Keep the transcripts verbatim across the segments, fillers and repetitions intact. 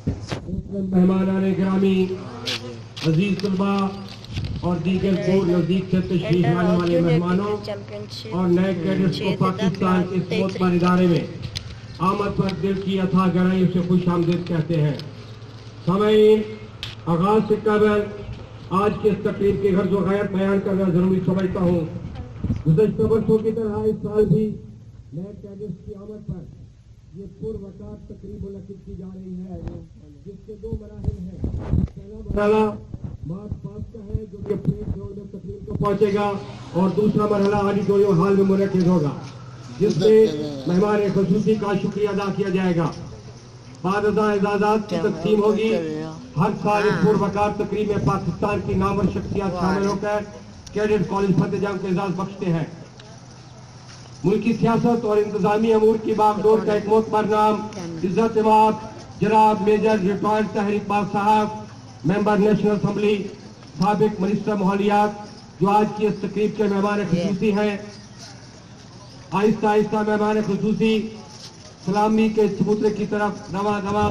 मेहमान गिरामी, अजीज तलबा और दीगर को नजदीक से तशरीफ लाने वाले मेहमानों और नए कैडेट्स को पाकिस्तान के इस मोतबर इदारे में आमद पर दिल की अथाह गहराई से खुश आमदीद कहते हैं। सामईन, आगाज से कबल आज के इस तकरीब के गर्ज़ व गायत बयान करना जरूरी समझता हूँ। गुज़श्ता वर्षों की तरह इस साल भी नए कैडेट्स की आमद पर ये पुरवकार तकरीब मुनक़िद की जा रही है, जिसके दो मराहिल हैं। पहला मरहला मार्च पास का है जो कि परेड ग्राउंड में तकरीब को पहुंचेगा और दूसरा मरहला ऑडिटोरियम हॉल में मुनक़िद होगा, जिसमें मेहमान ख़ुसूसी का शुक्रिया अदा किया जाएगा। बाद इजाज़त की तकसीम होगी। हर साल इस पुरवकार तकरीब में पाकिस्तान की नामवर शख्सियत शामिल होकर कैडेट कॉलेज फतेहजंग को एजाज़ बख्शते हैं। मुल्की सियासत और इंतजामी अमूर की बागडोर का एक मोतबर नाम इज्जत इमाद जनाब मेजर रिटायर्ड ताहिर इकबाल साहब, मेंबर नेशनल असम्बली, साबिक मिनिस्टर माहौलियात, जो आज की इस तकरीब के मेहमान ख़ुसूसी हैं। आहिस्ता आहिस्ता मेहमान ख़ुसूसी सलामी के चबूतरे की तरफ नवा नवा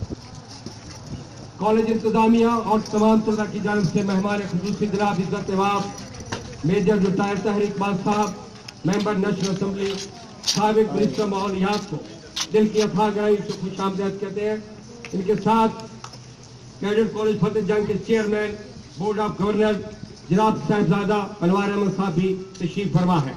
कॉलेज इंतजामिया और तमाम तलबा की जानिब से मेहमान ख़ुसूसी जनाब इज्जत इमाद मेजर रिटायर्ड ताहिर इकबाल साहब, मेंबर नेशनल असम्बली, साबिक मिनिस्टर माहौलियात को दिल की अथाह गहराई से खुश आमदीद कहते हैं। इनके साथ कैडेट कॉलेज फतेहजंग के चेयरमैन बोर्ड ऑफ गवर्नर जनाब साहिबजादा अनवार अहमद साहब भी तशरीफ फरमा है।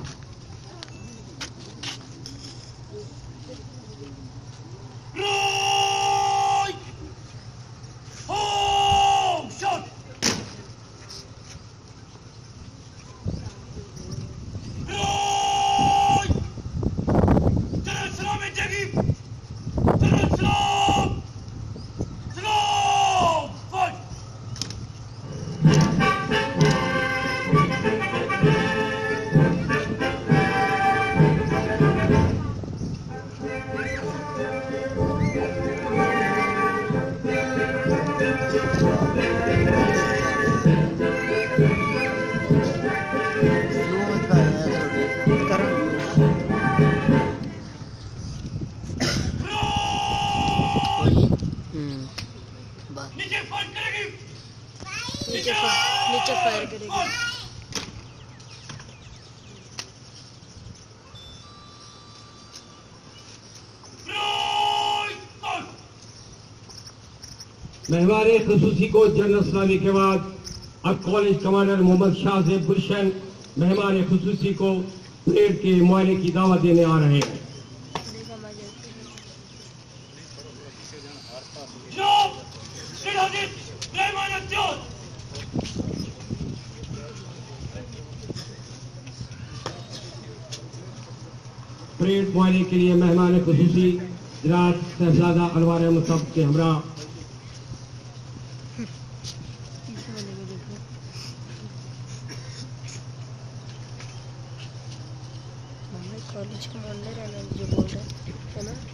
नीचे फायर करेगी। मेहमान ख़ुसूसी को जनरल सलामी के बाद अब कॉलेज कमांडर मोहम्मद शाहजेब गुलशन मेहमान ख़ुसूसी को परेड के मुआयने की दावत देने आ रहे हैं। परेड मुआयने के लिए मेहमान ख़ुसूसी जनाब साहिबजादा अनवार अहमद साहब के हमरा कॉलेज कमांडर है ना जो बोल रहे है ना।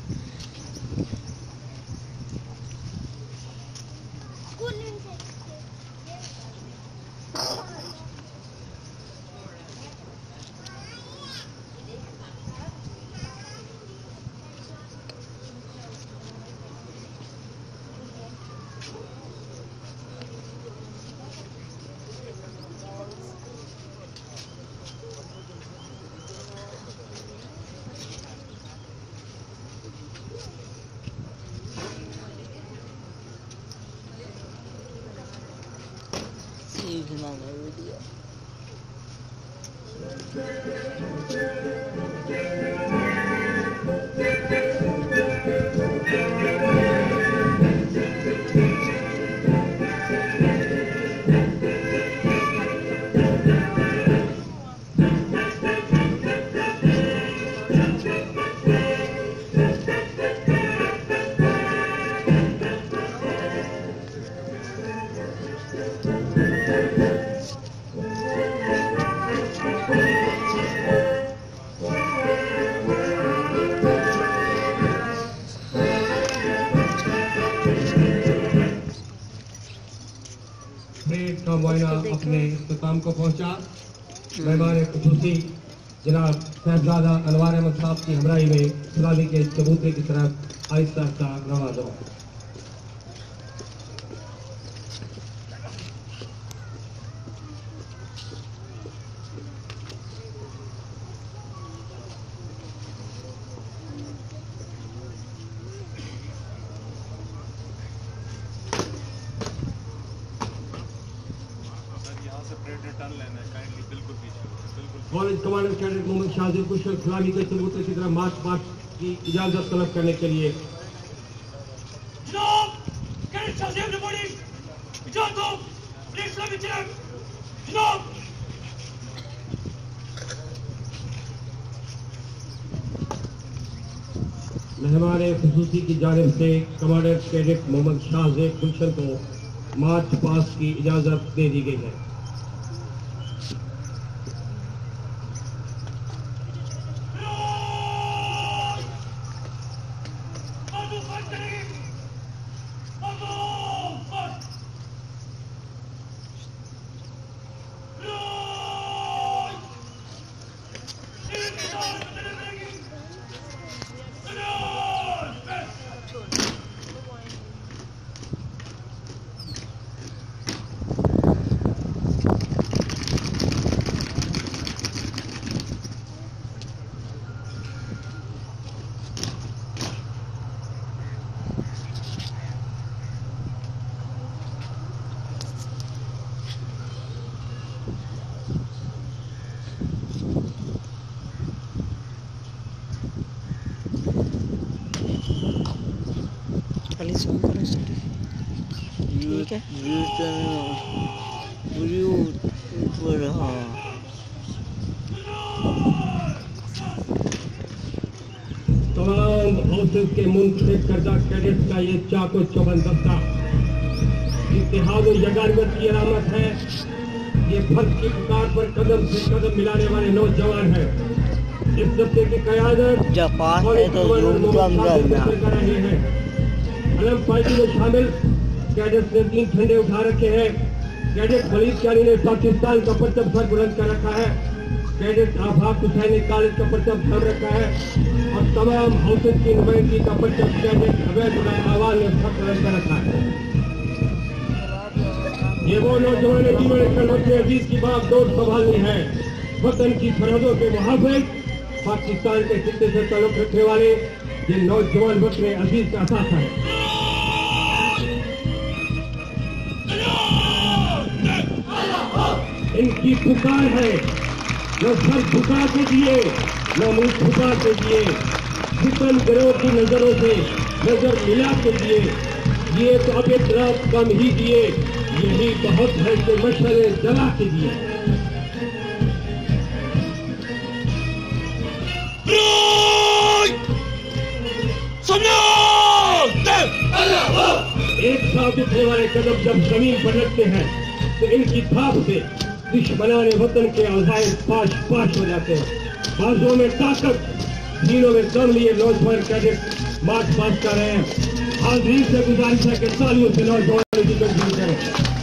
Even on the video. Parade का मुआयना अपने इख्तिताम को पहुंचा। मेहमान ख़ुसूसी जनाब साहिबजादा अनवार अहमद साहब की हमराही में सलामी के चबूतरे की तरफ आहिस्ता आहिस्ता नवाज़ हो। College commander cadet Mohammad Shahzeb कुशल सलामी के सबूत की तरह मार्च पास्ट की इजाजत तलब करने के लिए जनाब कैडेट शाहजिब रिपोर्टिंग इजाजत दो प्लीज सलामी चेक जनाब मेहमान खुसूसी की जानिब से कमांडर कैडेट मोहम्मद शाहजिब गुलशन को मार्च पास्ट की इजाजत दे दी गई है। खाली zoom करो स्टोरी ठीक है ऊपर हाँ तमाम हाउसेस के मुंतखब करदा कैडेट्स का ये चाको चौबंद दस्ता इत्तेहाद और यगानियत की अलामत है। ये फर्ज की पुकार पर कदम से कदम मिलाने वाले नौजवान हैं। इस दस्ते की क़यादत जापान है तो जूम कम करना कर रहे हैं। अलम पार्टी में शामिल कैडेट्स ने तीन झंडे उठा रखे हैं। कैडेट वलीद चानी ने पाकिस्तान का परचम सर बुलंद कर रखा है। कैडेट आफाक हुसैन ने कॉलेज का परचम थाम रखा है और तमाम हाउसेस की नुमाइंदगी का परचम कैडेट अवैध आवाज ने सर बुलंद कर रखा है। ये वो नौजवान है जिन्होंने कलवत अजीज की बात दौड़ संभालनी है। वतन की सरहदों के मुहाफिज पाकिस्तान के खित्ते से ताल्लुक रखने वाले ये नौजवान वतन अजीज का असासा है। इनकी पुकार है न सर झुका के दिए न मुंह झुका के दिए, फितन गिरोह की नजरों से नजर मिला के दिए। ये तो अब एक रात कम ही दिए, यही बहुत है कि मशरे जला के दिए। एक साथ उठने वाले कदम जब जमीन पर लगते हैं तो इनकी थाप से दुश्मनाने वतन के अज़ाइम पाश पाश हो जाते हैं। बाजों में ताकत, सीनों में दम लिए नौजवान कैडेट मार्च पास कर रहे हैं। हाजिर से गुजारिश है कि तालियों से नौजवानों की तस्वीर करें।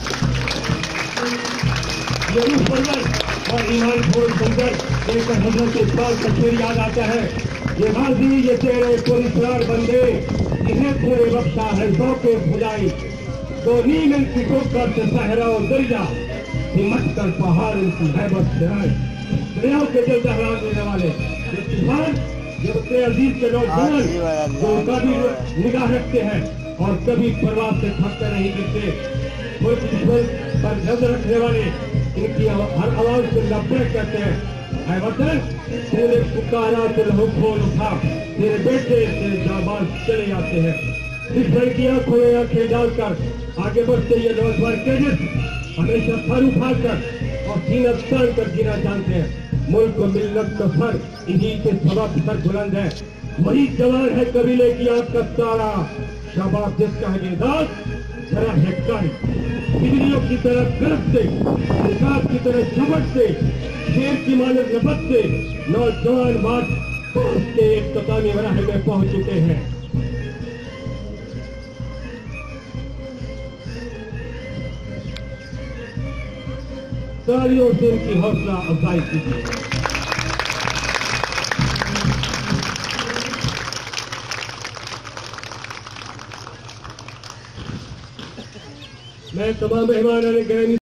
ये रूह परवर और ईमान छोड़ सुंदर लेकर हजरत इकबाल का शेर याद आता है। ये गाजी ये तेरे पुरस्कार बंदे जिन्हें पूरे बख्शा है शौक़े खुदाई, तो नीम इनकी ठोकर से सहरा और दरिया, हिम्मत कर पहाड़ इनकी हैबत सिराज। दरियाओं के दिल दहला देने वाले ये तूफान, ये अपने अजीज के नौजवान जो कभी निगाह रखते हैं और कभी परवाह से थककर नहीं गिरते। मुल्क दुश्मन पर नजर रखने वाले इनकी हर आवाज से लब्बैक कहते हैं। ऐ वतन तूने पुकारा तो लहू खोल उठा, तेरे बेटे से जाबाज चले जाते हैं। दुश्मन की आंखों में आंखें डालकर आगे बढ़ते ये नौजवान कैडेट हमेशा सर उठाकर और सीना तान कर जीना जानते हैं। मुल्क और मिल्लत का फर इन्हीं के सबब सर बुलंद है। वही जवान है कबीले की आंख का तारा, शाबाश जिसका है बेदाग जरा है कारी। बिजलियों की तरह गरज से, निकाब की तरह झपट से, शेर की मानव नफत से नौजवान बात के इख्तितामी मराहिल में पहुंच चुके हैं। तालियों से इनकी हौसला अफजाई कीजिए। मैं तमाम मेहमानों ने